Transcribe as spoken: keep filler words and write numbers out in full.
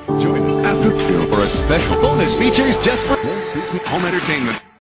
Join us after for a special bonus features just for home entertainment.